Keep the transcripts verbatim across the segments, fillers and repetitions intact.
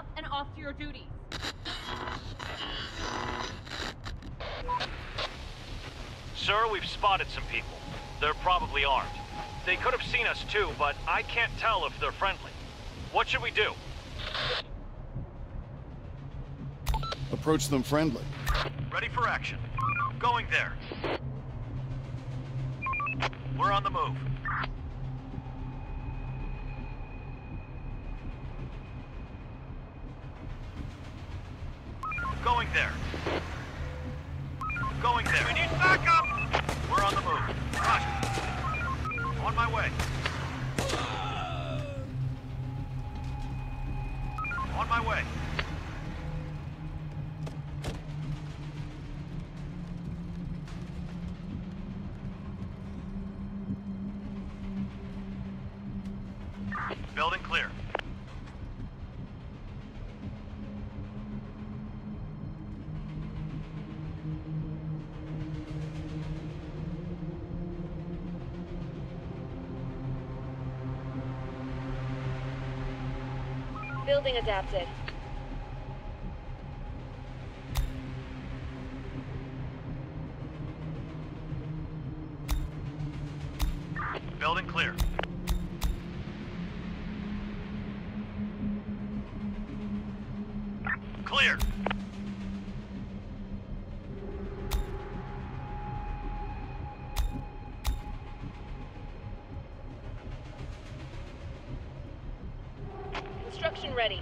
up and off to your duties. Sir, we've spotted some people. They're probably armed. They could have seen us too, but I can't tell if they're friendly. What should we do? Approach them friendly. Ready for action. Going there. We're on the move. Going there. Going there. We need backup! We're on the move. Roger. On my way. On my way. Building clear. Building adapted. Building clear. Clear. Construction ready.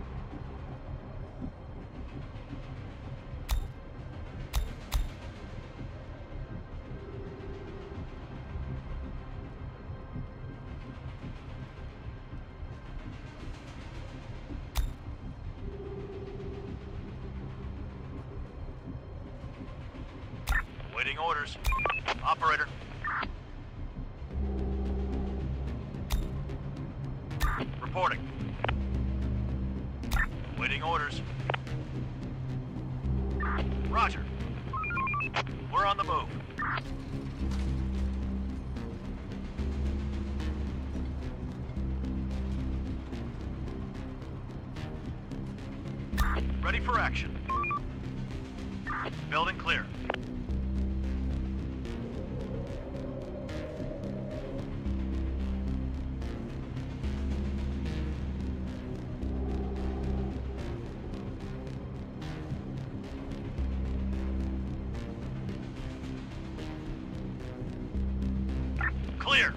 Waiting orders. Operator. Reporting. Waiting orders. Roger. We're on the move. Ready for action. Building clear. Clear.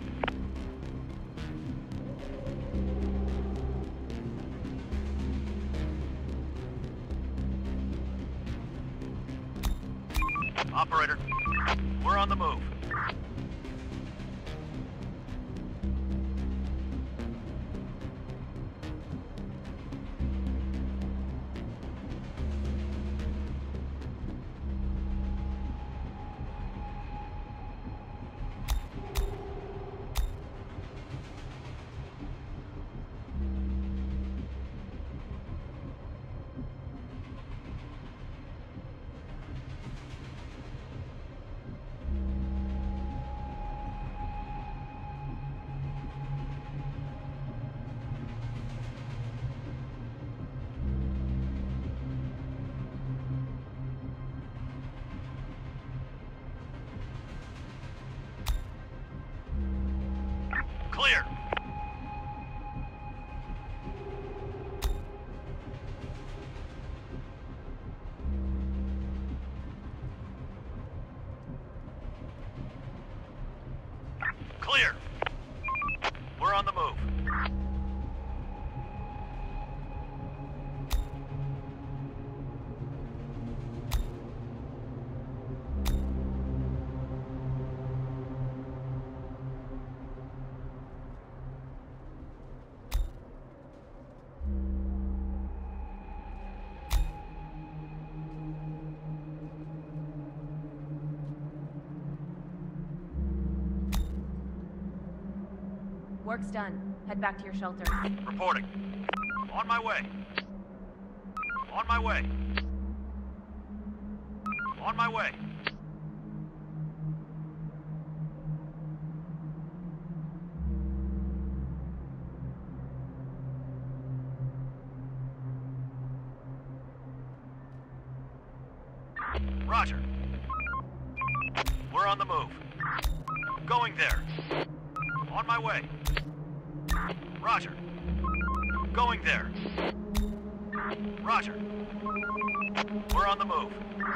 Operator, we're on the move. Clear. Clear. We're on the move. Work's done. Head back to your shelter. Reporting. On my way. On my way. On my way. on the move. Going there. On my way. Roger. Going there. Roger. We're on the move.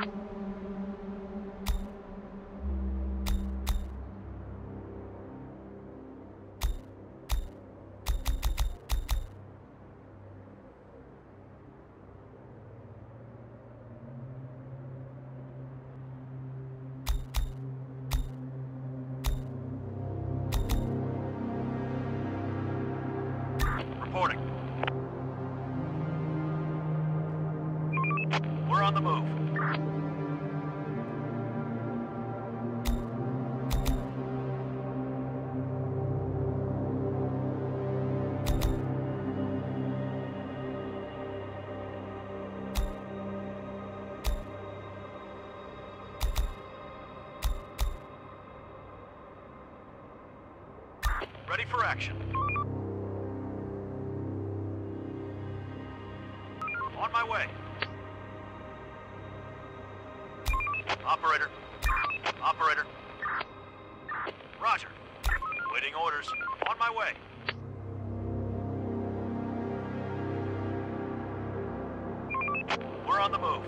Reporting. We're on the move. Ready for action. On my way. Operator. Operator. Roger. Waiting orders. On my way. We're on the move.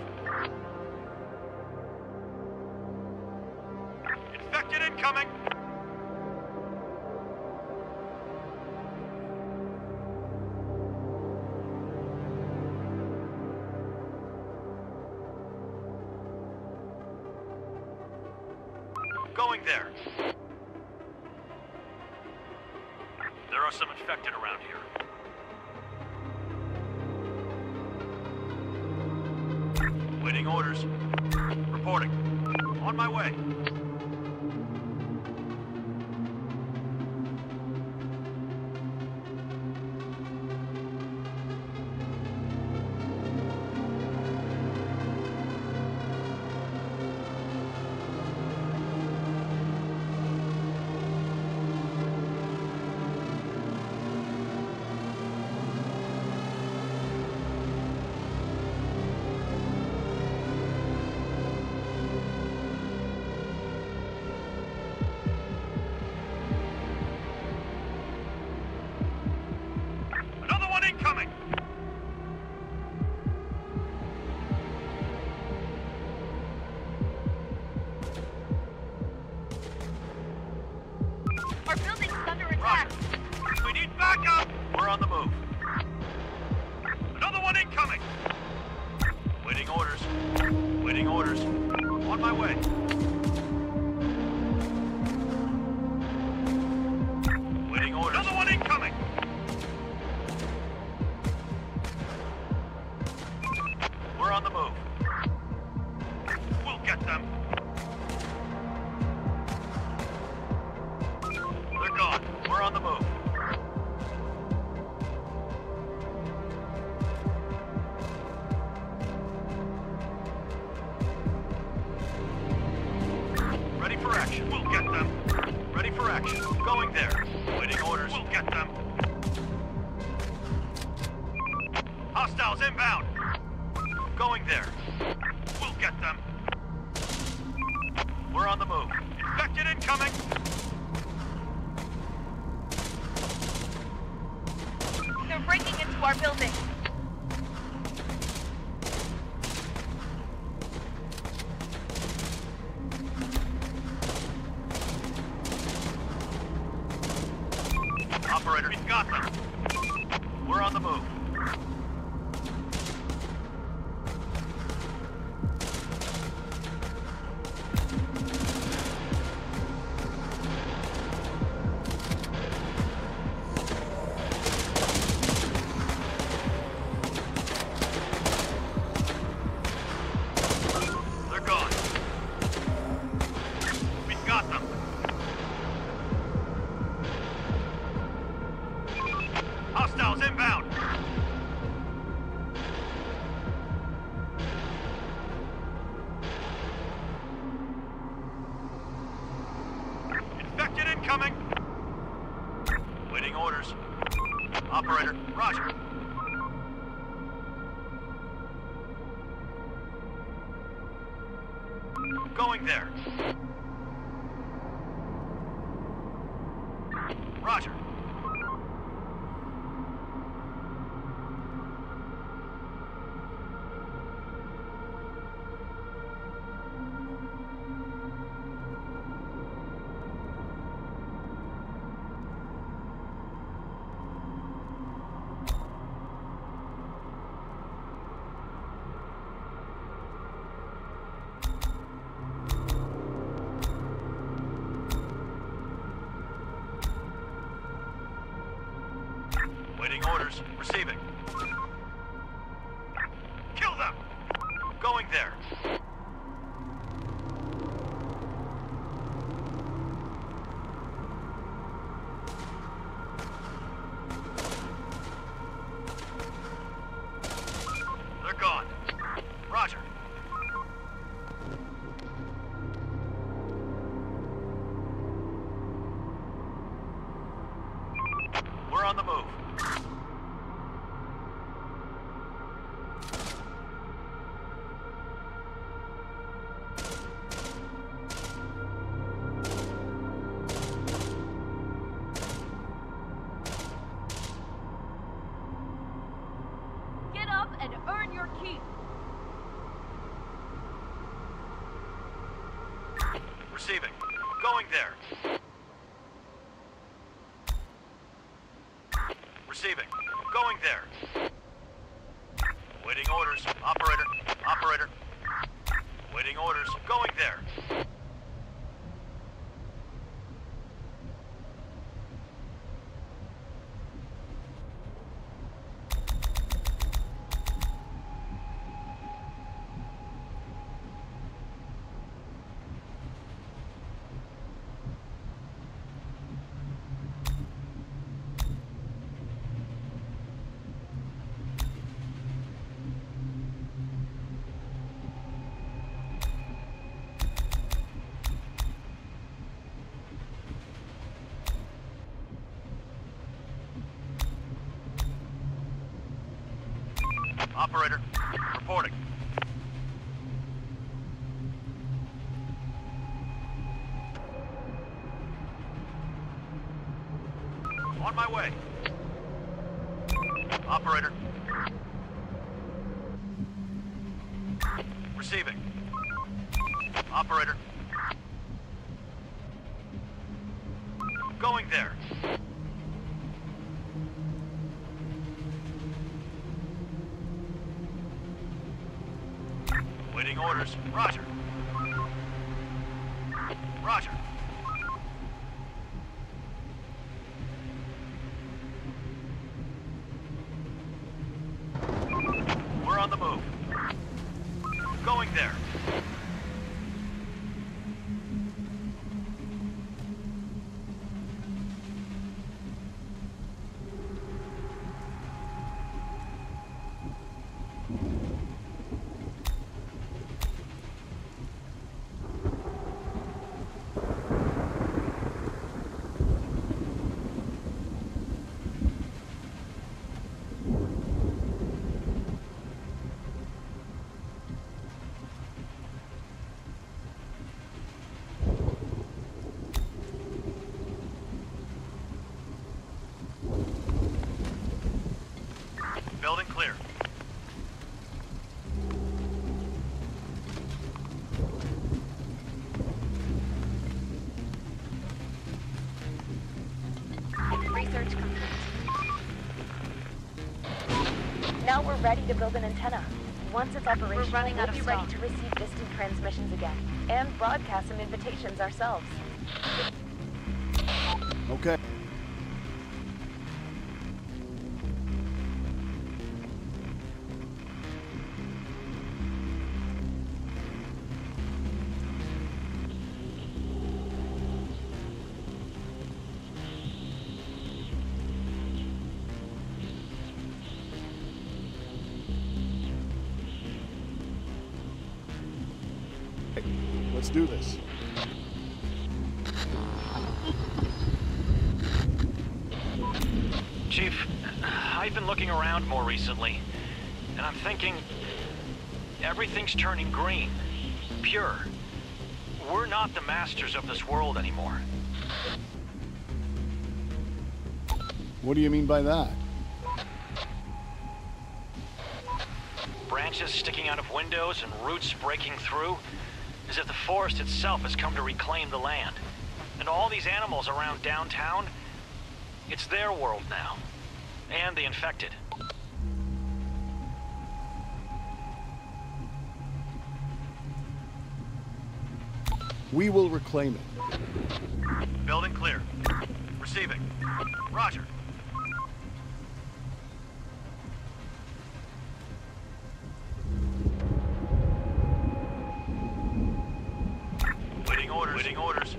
Infected incoming! Going there. There are some infected around here. Waiting orders. Reporting. On my way. Incoming! Our building's under attack. Roger. We need backup! We're on the move. Another one incoming! Waiting orders. Waiting orders. On my way. Waiting orders. Another one incoming! We're on the move. We'll get them. They're gone. We're on the move. Ready for action. We'll get them. Ready for action. Going there. Waiting orders. We'll get them. Hostiles inbound. Going there. We'll get them. We're on the move. Infected incoming! They're breaking into our building. Operator, we've got them. We're on the move. Hostiles inbound! Infected incoming! Waiting orders. Operator, roger. Going there. Roger. Waiting orders. Receiving. Kill them! Going there. They're gone. Roger. We're on the move. Get up and earn your keep. Receiving. Going there. Receiving. Going there. Waiting orders. Operator. Operator. Waiting orders. Going there. Operator, reporting. On my way. Operator. Receiving. Operator. Going there. Waiting orders. Roger. Roger. We're on the move. Going there. Building clear. Research complete. Now we're ready to build an antenna. Once it's operational, We're running we'll out of be ready stock. to receive distant transmissions again and broadcast some invitations ourselves. Okay. Let's do this. Chief, I've been looking around more recently, and I'm thinking everything's turning green, pure. We're not the masters of this world anymore. What do you mean by that? Branches sticking out of windows and roots breaking through, as if the forest itself has come to reclaim the land. And all these animals around downtown, it's their world now. And the infected. We will reclaim it. Building clear. Receiving. Roger. Waiting orders. Waiting orders.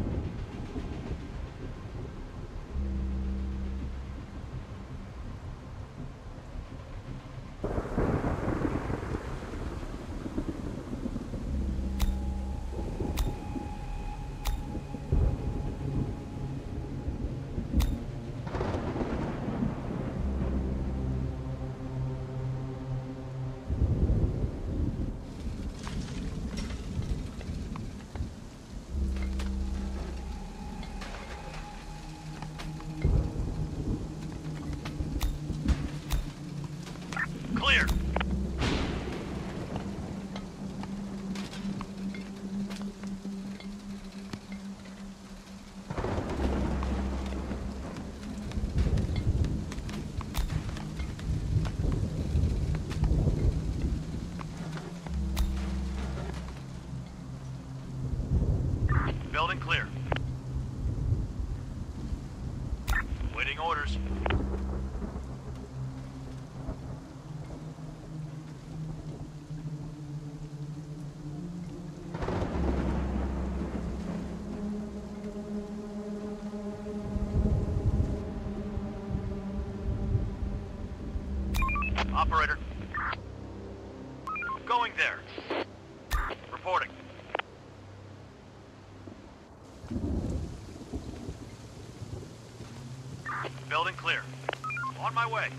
Clear. Building clear. Waiting orders. Operator. Going there. Reporting. Building clear. On my way.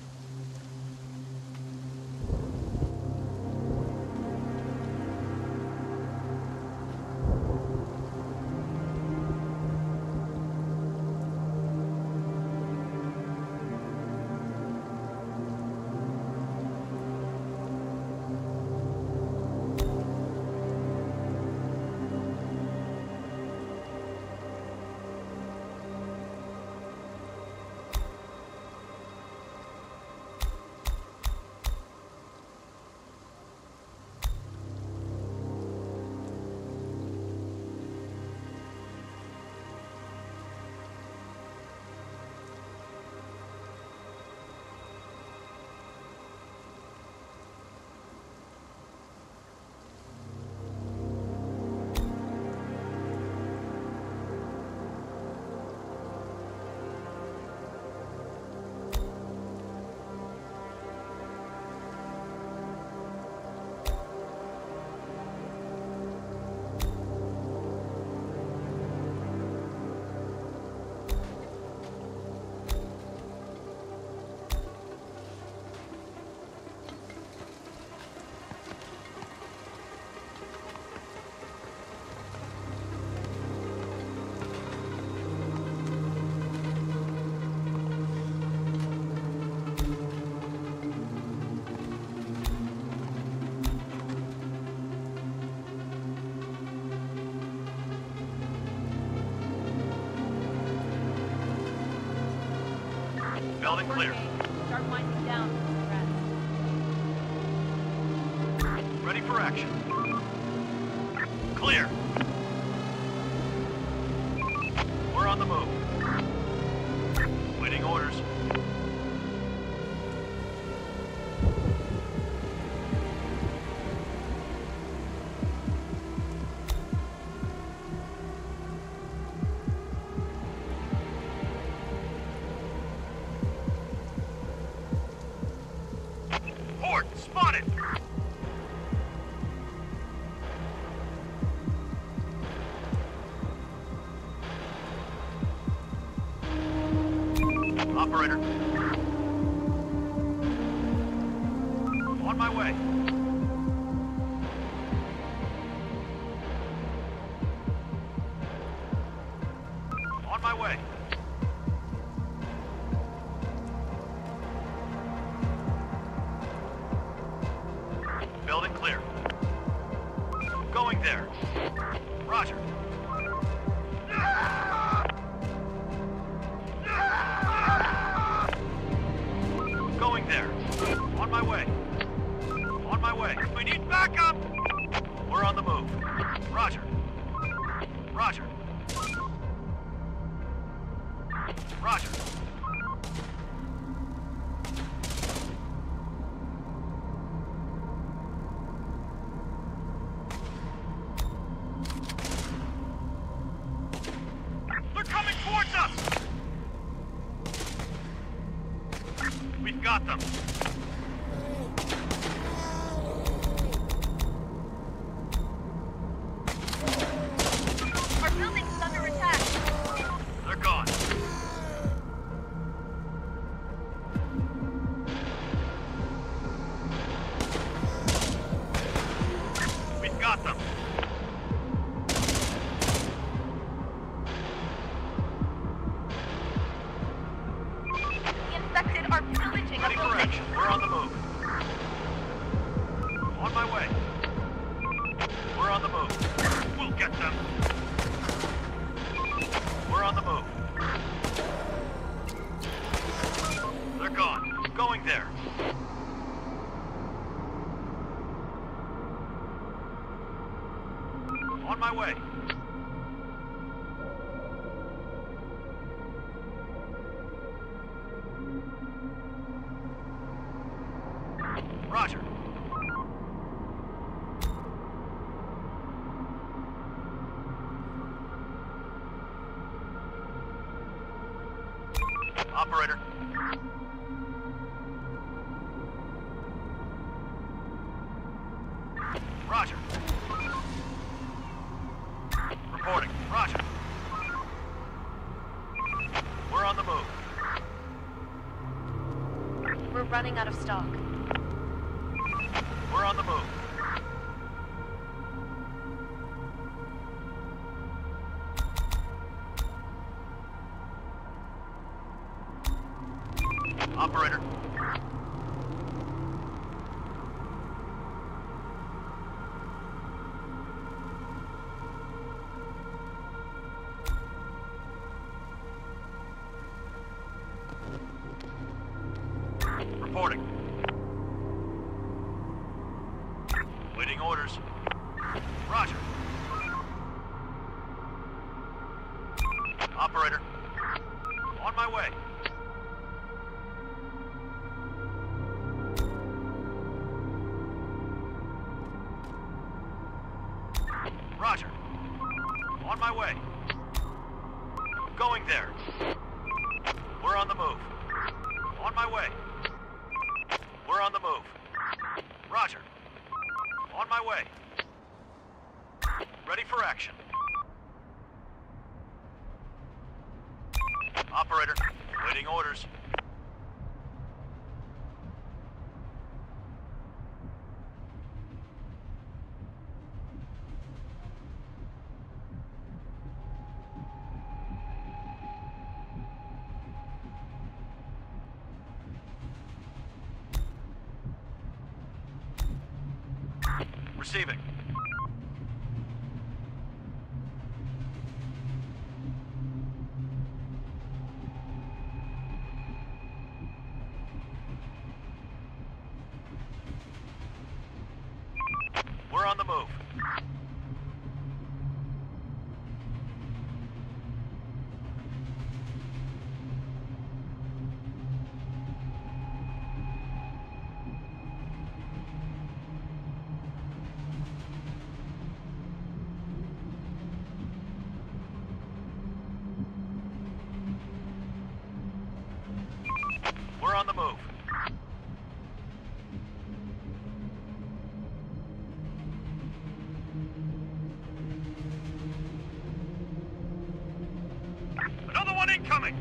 Building clear. Start winding down. Ready for action. Clear. We're on the move. Waiting orders. Horde spotted! Operator. On my way. On my way. there. Roger. Going there. On my way. On my way. We need backup! We're on the move. Roger. Roger. Roger. They're coming towards us! We've got them. Our building's under attack. They're gone. We've got them. The infected are pillaging a Ready for building. action. We're on the move. On my way. We're on the move. We'll get them. We're on the move. They're gone. Going there. On my way. Roger. Operator. Roger. Reporting. Roger. We're on the move. We're running out of stock. We're on the move. Operator. Reporting. Waiting orders. Roger. Operator. On my way. Roger. On my way. Going there. We're on the move. On my way. We're on the move. Roger. On my way. Ready for action. Operator. Waiting orders. Receiving. We're on the move. We're on the move. Another one incoming!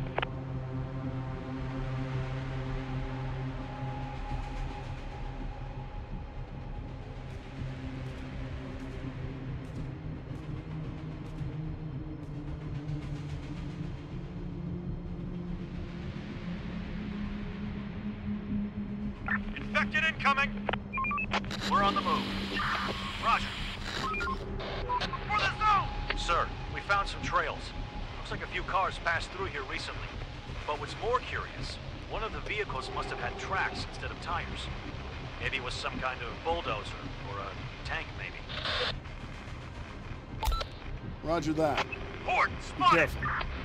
Infected incoming! We're on the move. Roger. For the zone! Sir, we found some trails. Looks like a few cars passed through here recently. But what's more curious, one of the vehicles must have had tracks instead of tires. Maybe it was some kind of bulldozer, or a tank maybe. Roger that. Horde, Be spotted! careful.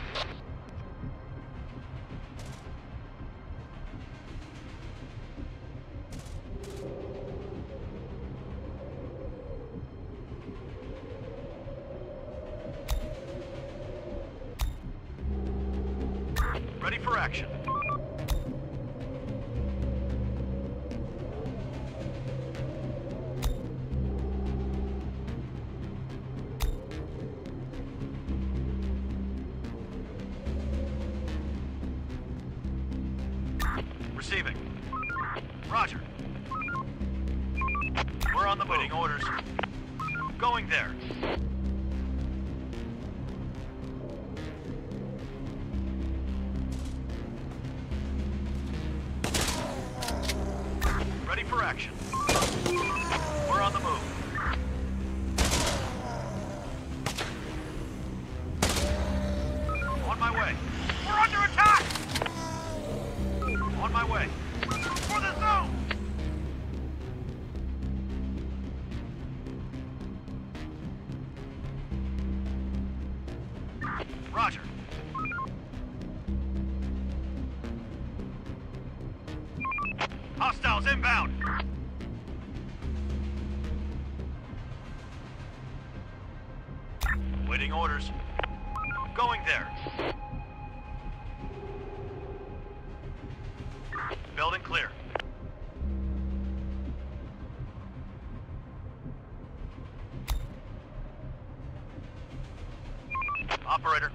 Ready for action. Receiving. Roger. We're on the move. Waiting orders. Going there. Ready for action. We're on the move. On my way. We're under attack! On my way. For the zone! Roger. Hostiles inbound! Waiting orders. Going there. Building clear. Operator.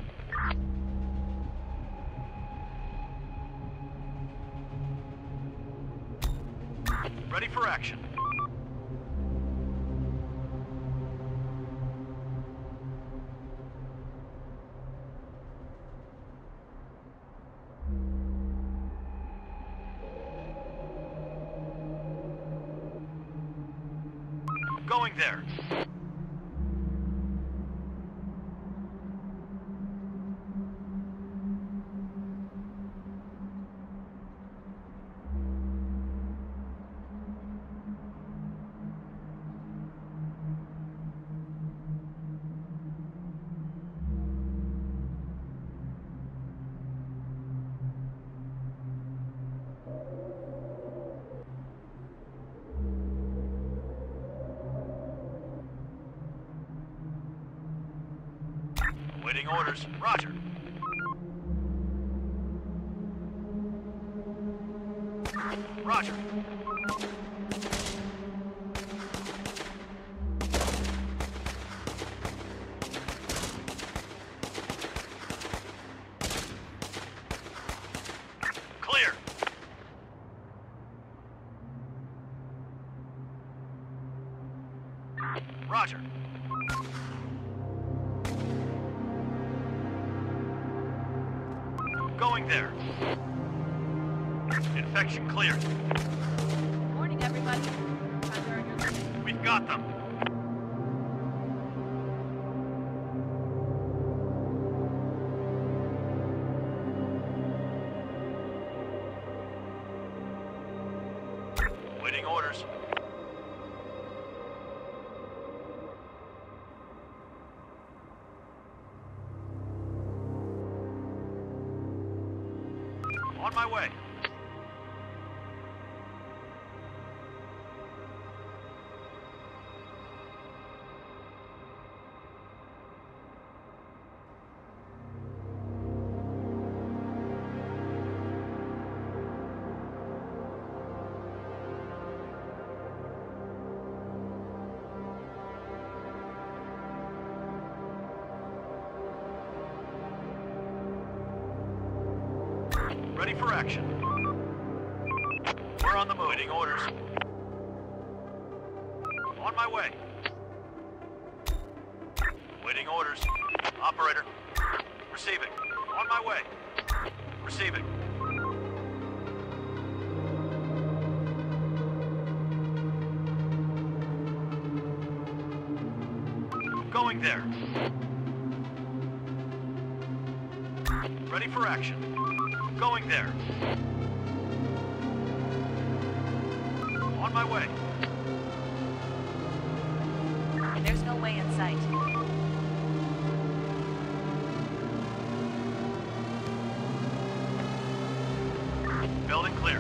Ready for action. Going there. Waiting orders. Roger. Roger. Clear. Roger. Going there. Infection cleared. Morning, everybody. Time to earn your living. We've got them. Waiting orders. On my way. Ready for action. We're on the move. Waiting orders. On my way. Waiting orders. Operator. Receiving. On my way. Receiving. Going there. Ready for action. Going there. On my way. There's no way in sight. Building clear.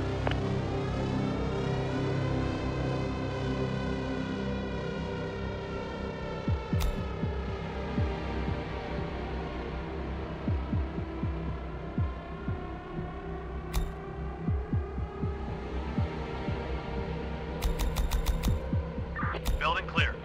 Building clear.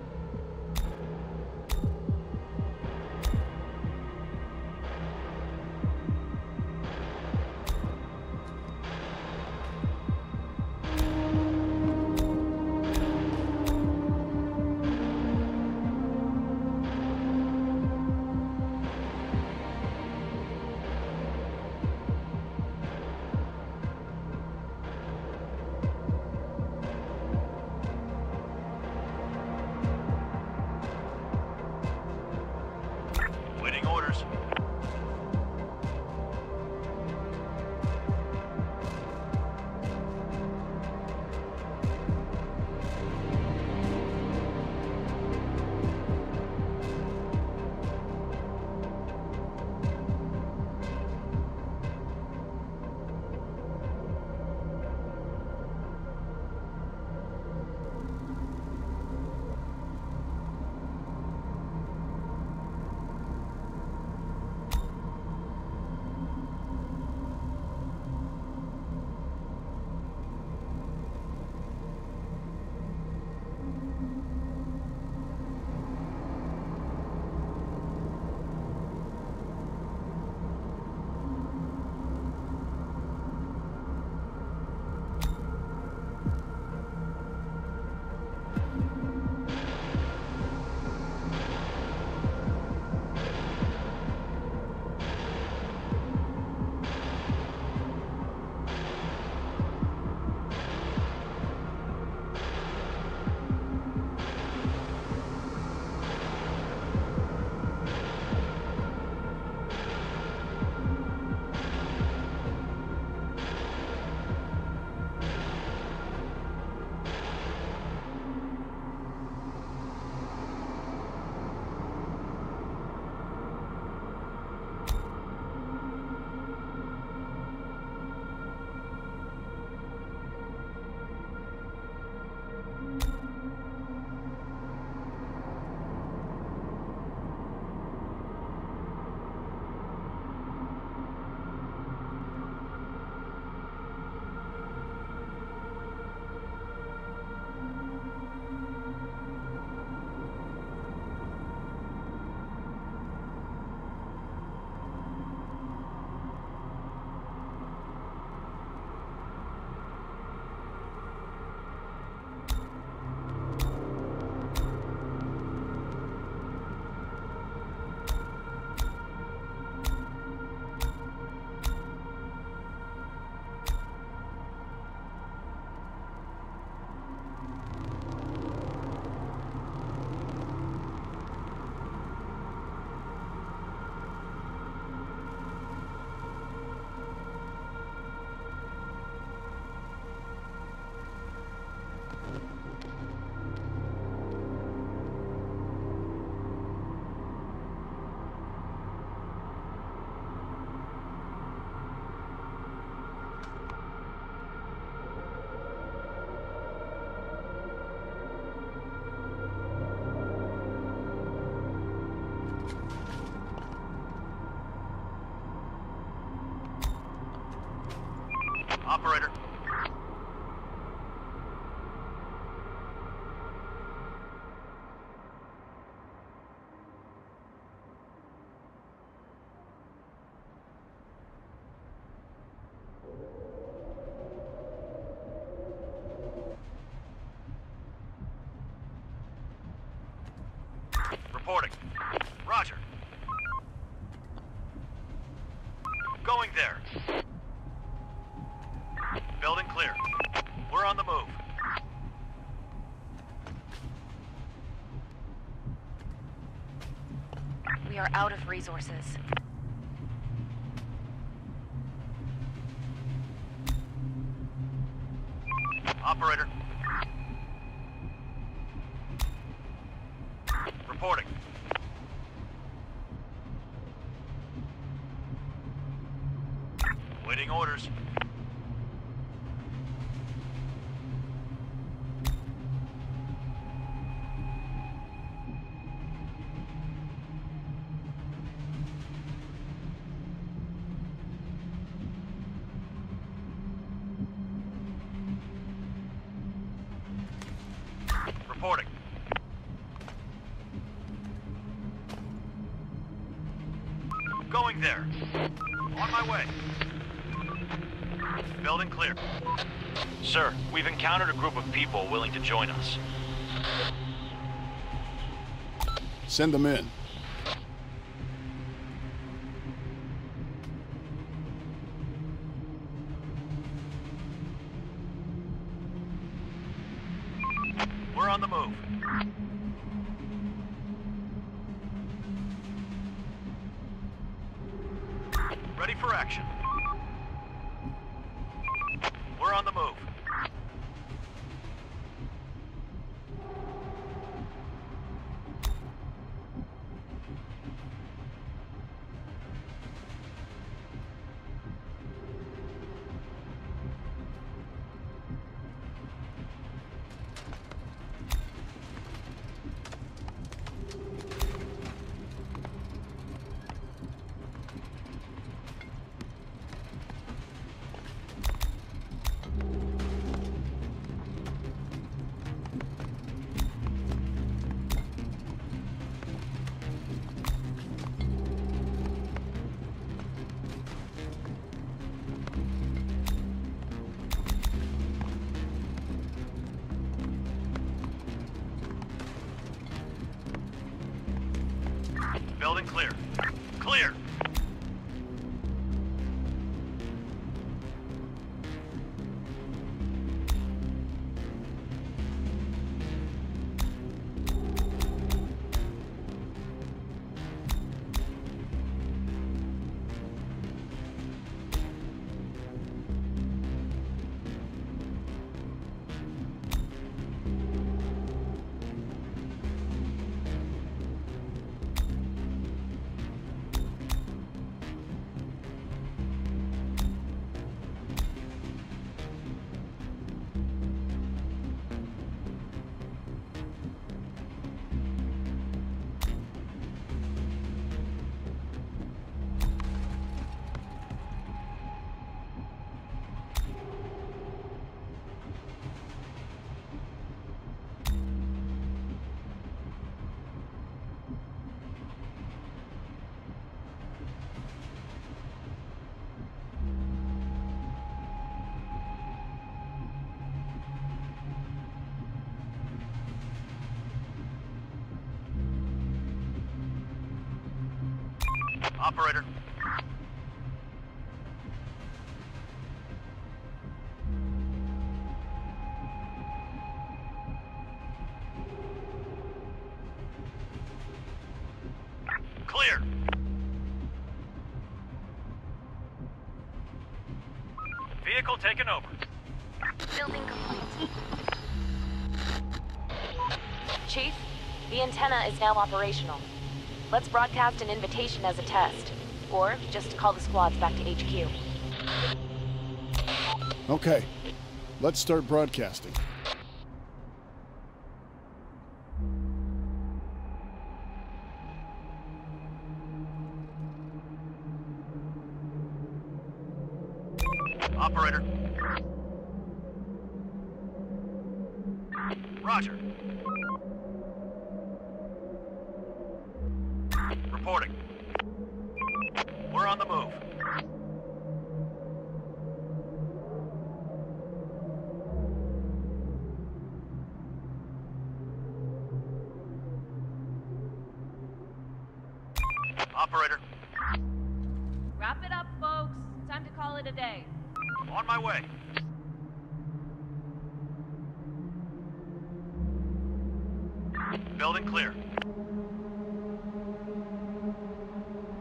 Waiting orders. Operator. Reporting. Roger. Going there. Building clear. We're on the move. resources. Operator. Reporting. Waiting orders. Reporting. Going there. On my way. Building clear. Sir, we've encountered a group of people willing to join us. Send them in. We're on the move. Ready for action. We're on the move. Building clear. Clear! Operator. Clear. Vehicle taken over. Building complete. Chief, the antenna is now operational. Let's broadcast an invitation as a test. Or just call the squads back to H Q. Okay, let's start broadcasting. Operator. Roger. Reporting. We're on the move. Operator. Wrap it up, folks. Time to call it a day. On my way. Building clear.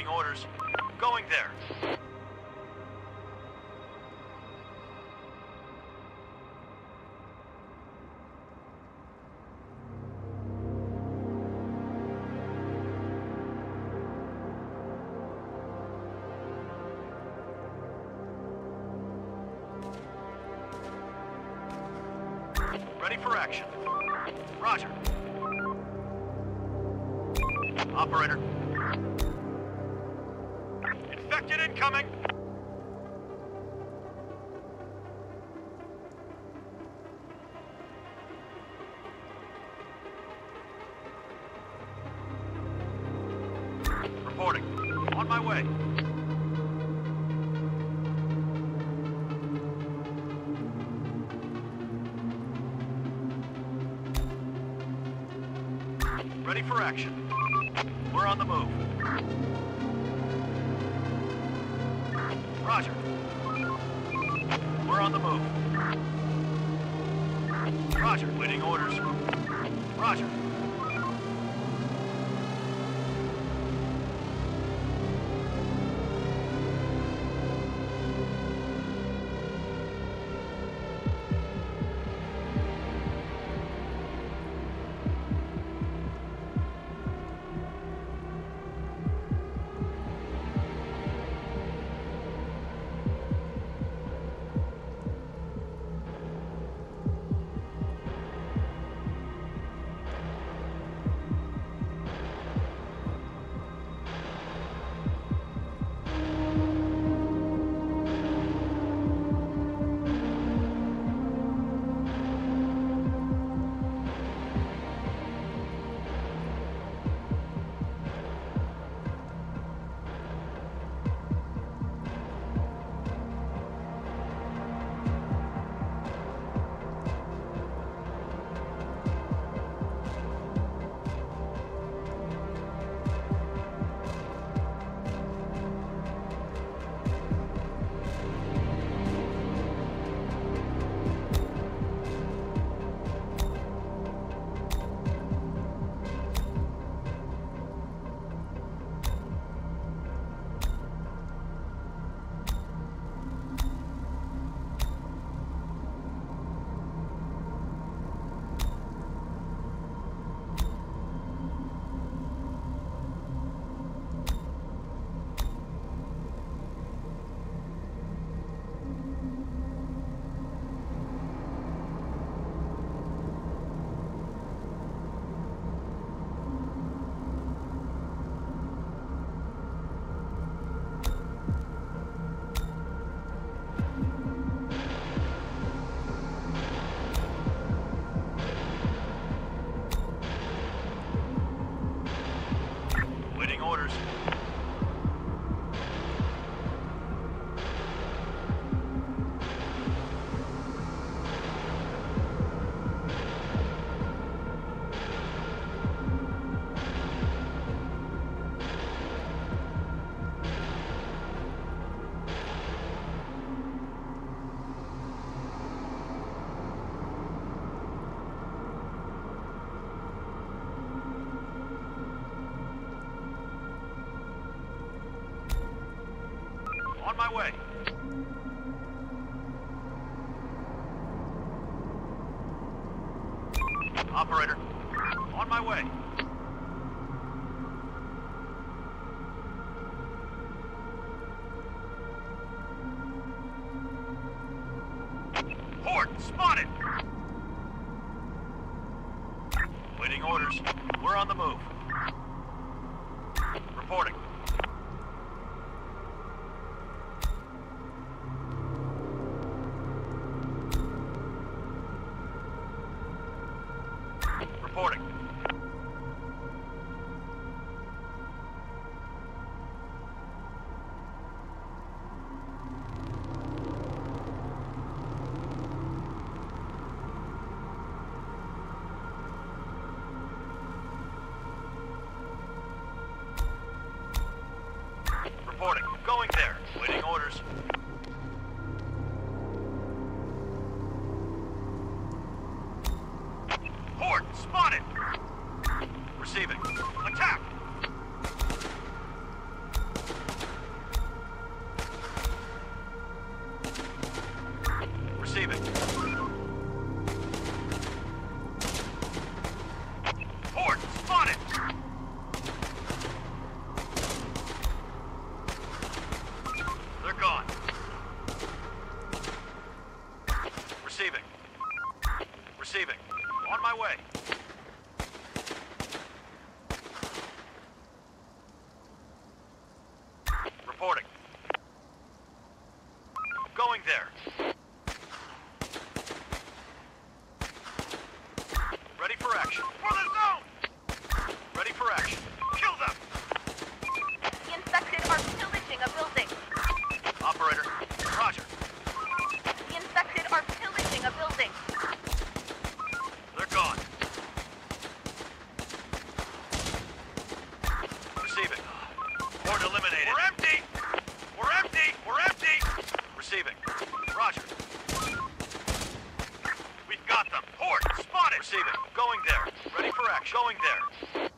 Waiting orders. Going there. Ready for action. Roger. Operator. Infected incoming! Reporting. On my way. Ready for action. We're on the move. Roger. We're on the move. Roger. Waiting orders. Roger. On my way. Operator, on my way. Horde spotted! Waiting orders. We're on the move. Reporting. Reporting. Reporting. Going there. Waiting orders. Horde spotted! Receiving. Attack! Receiving. On my way. Reporting. Going there. Ready for action. For the zone! Ready for action. Kill them! The infected are pillaging a building. Operator. Roger. The infected are pillaging a building. They're gone. Receiving. Horde eliminated. We're empty! We're empty! We're empty! Receiving. Roger. We've got them. Horde, spotted! Receiving. Going there. Ready for action. Going there.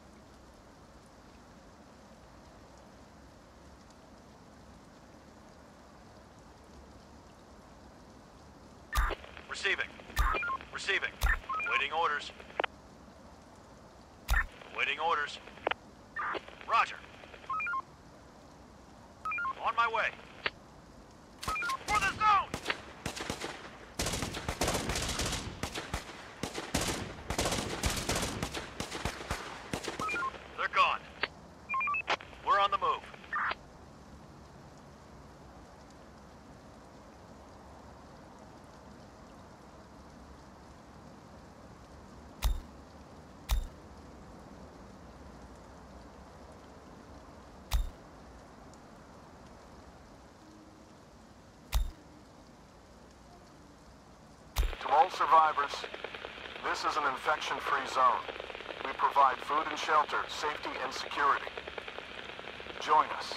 Receiving. Receiving. Waiting orders. Waiting orders. Roger. On my way. For the zone! They're gone. We're on the move. To all survivors, this is an infection-free zone. We provide food and shelter, safety and security. Join us.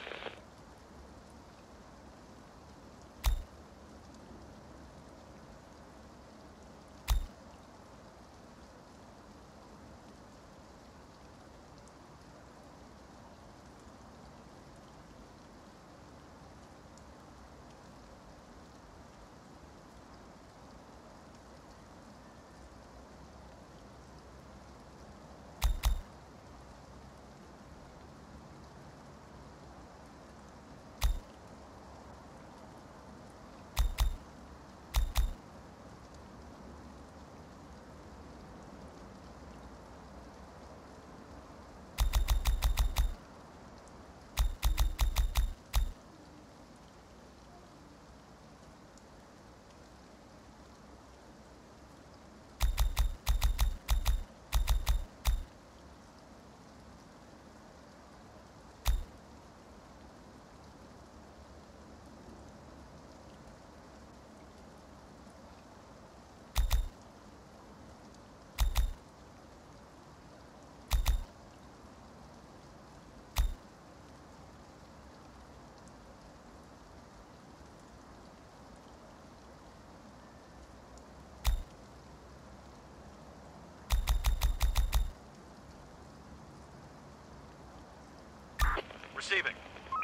Receiving.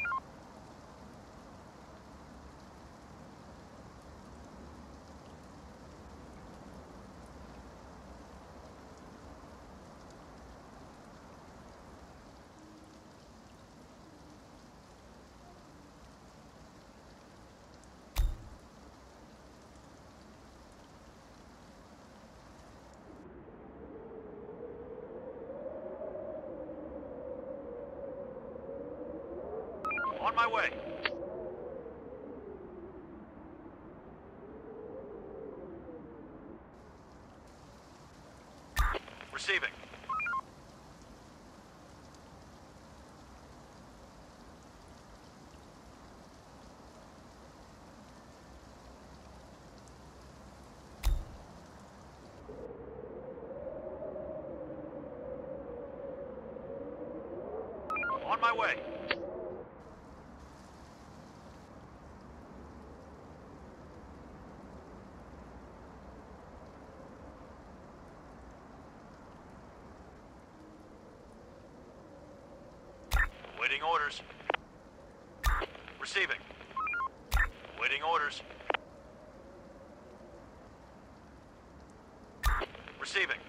On my way. Receiving. On my way. Waiting orders. Receiving. Waiting orders. Receiving.